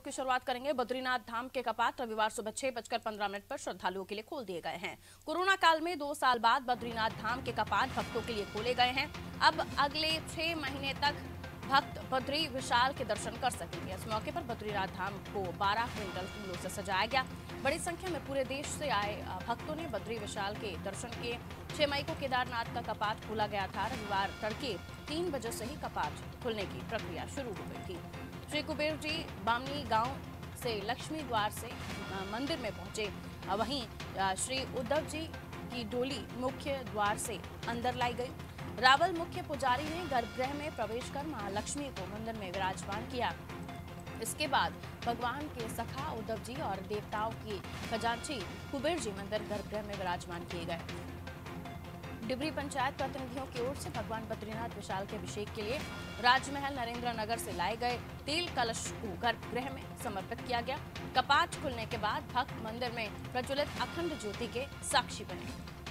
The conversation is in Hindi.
की शुरुआत करेंगे। बद्रीनाथ धाम के कपाट रविवार सुबह 6:15 पर श्रद्धालुओं के लिए खोल दिए गए हैं। कोरोना काल में 2 साल बाद बद्रीनाथ धाम के कपाट भक्तों के लिए खोले गए हैं। अब अगले 6 महीने तक भक्त बद्री विशाल के दर्शन कर सकेंगे। इस मौके पर बद्रीनाथ धाम को 12 क्विंटल फूलों से सजाया गया। बड़ी संख्या में पूरे देश से आए भक्तों ने बद्री विशाल के दर्शन किए। 6 मई को केदारनाथ का कपाट खोला गया था। रविवार तड़के 3 बजे से ही कपाट खुलने की प्रक्रिया शुरू हो गई थी। श्री कुबेर जी बामनी गांव से लक्ष्मी द्वार से मंदिर में पहुंचे। वहीं श्री उद्धव जी की डोली मुख्य द्वार से अंदर लाई गई। रावल मुख्य पुजारी ने गर्भगृह में प्रवेश कर महालक्ष्मी को मंदिर में विराजमान किया। इसके बाद भगवान के सखा उद्धव जी और देवताओं की खजांची कुबेर जी मंदिर गर्भगृह में विराजमान किए गए। डिबरी पंचायत प्रतिनिधियों की ओर से भगवान बद्रीनाथ विशाल के अभिषेक के लिए राजमहल नरेंद्र नगर से लाए गए तेल कलश को गर्भगृह में समर्पित किया गया। कपाट खुलने के बाद भक्त मंदिर में प्रज्वलित अखंड ज्योति के साक्षी बने।